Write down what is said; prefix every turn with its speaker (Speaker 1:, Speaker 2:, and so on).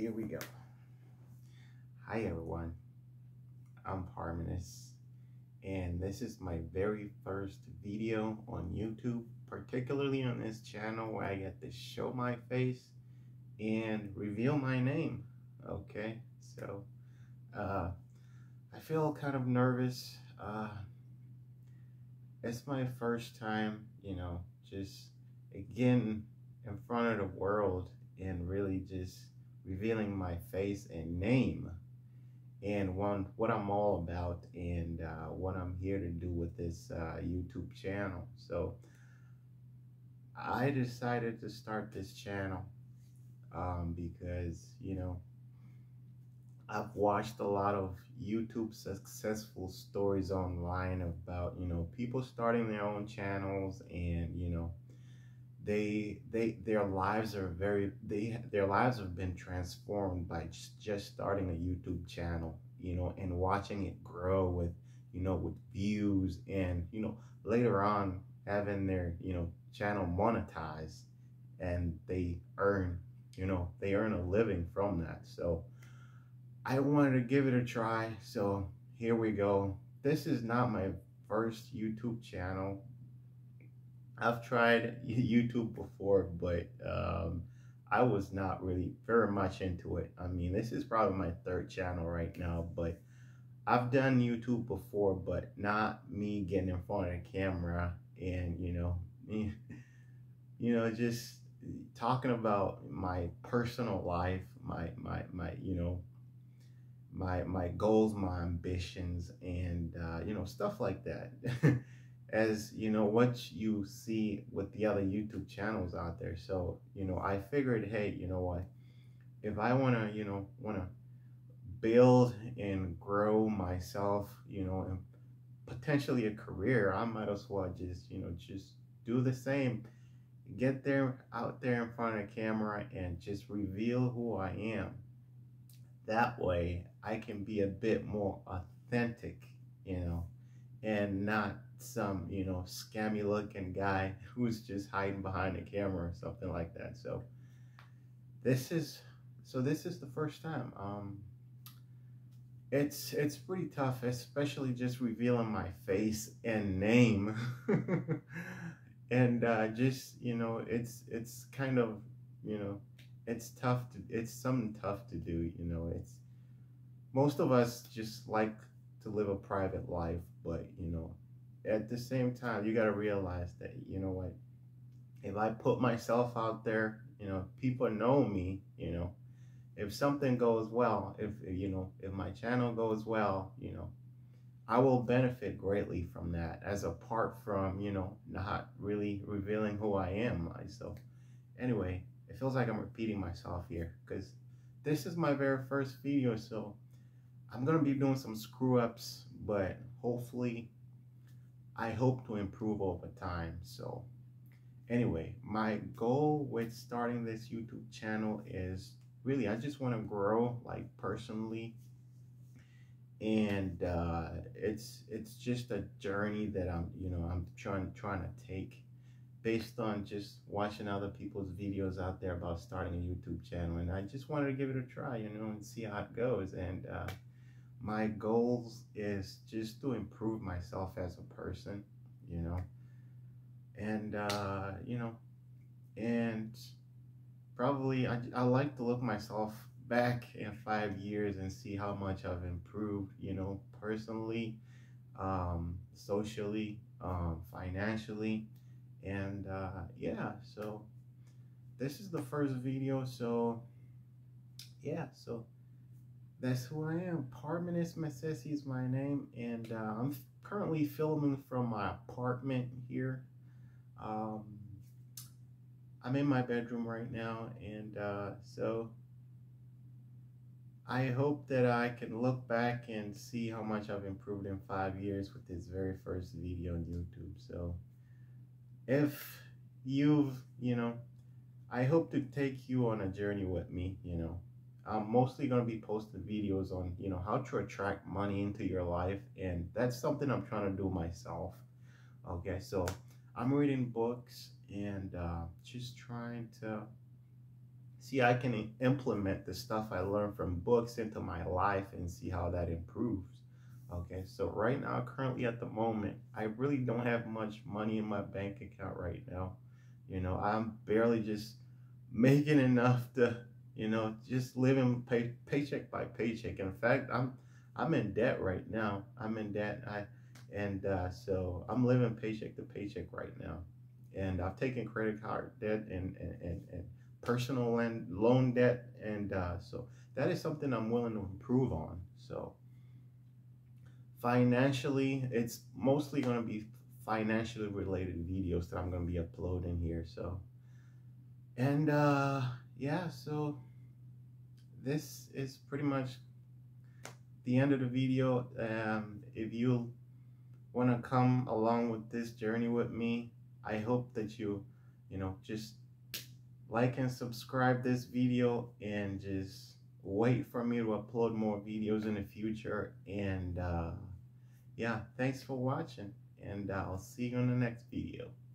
Speaker 1: Here we go. Hi everyone, I'm Parmenas, and this is my very first video on YouTube, particularly on this channel where I get to show my face and reveal my name. Okay, so I feel kind of nervous. It's my first time, just again in front of the world and really just revealing my face and name and what I'm all about and what I'm here to do with this YouTube channel. So I decided to start this channel because I've watched a lot of YouTube successful stories online about people starting their own channels, and their lives are their lives have been transformed by just starting a YouTube channel, and watching it grow with with views, and later on having their channel monetized, and they earn a living from that. So I wanted to give it a try, so here we go. This is not my first YouTube channel. I've tried YouTube before, but I was not really very much into it. I mean, this is probably my third channel right now, but I've done YouTube before, but not me getting in front of the camera and me, just talking about my personal life, my goals, my ambitions, and stuff like that. As what you see with the other YouTube channels out there. So I figured, hey, you know what, if I want to build and grow myself, and potentially a career, I might as well just do the same, get there out there in front of the camera and just reveal who I am. That way I can be a bit more authentic, and not some, scammy looking guy who's just hiding behind the camera or something like that. So this is the first time. It's pretty tough, especially just revealing my face and name. And just it's kind of it's it's something tough to do. It's most of us just like to live a private life, but at the same time you got to realize that what, if I put myself out there, people know me, if something goes well, if my channel goes well, I will benefit greatly from that, as apart from not really revealing who I am. So anyway, it feels like I'm repeating myself here because this is my very first video, so I'm gonna be doing some screw ups, but hopefully I hope to improve over time. So anyway, my goal with starting this YouTube channel is really, I just want to grow, like, personally, and it's just a journey that I'm trying to take, based on just watching other people's videos out there about starting a YouTube channel, and I just wanted to give it a try, and see how it goes. And my goals is just to improve myself as a person, and and probably I like to look myself back in 5 years and see how much I've improved, personally, socially, financially, and yeah. So this is the first video, so yeah. So that's who I am. Parmenas Masesi is my name, and I'm currently filming from my apartment here. I'm in my bedroom right now, and so I hope that I can look back and see how much I've improved in 5 years with this very first video on YouTube. So if you've, I hope to take you on a journey with me. I'm mostly going to be posting videos on, how to attract money into your life, and that's something I'm trying to do myself. Okay, so I'm reading books and just trying to see, I can implement the stuff I learned from books into my life and see how that improves. Okay, so right now, currently at the moment, I really don't have much money in my bank account right now. I'm barely just making enough to, just living paycheck by paycheck. In fact, I'm in debt right now. I'm in debt. So I'm living paycheck to paycheck right now, and I've taken credit card debt and personal and loan debt, and so that is something I'm willing to improve on. So financially, it's mostly going to be financially related videos that I'm going to be uploading here. So and yeah, so this is pretty much the end of the video. If you want to come along with this journey with me, I hope that just like and subscribe this video, and just wait for me to upload more videos in the future. And yeah, thanks for watching, and I'll see you in the next video.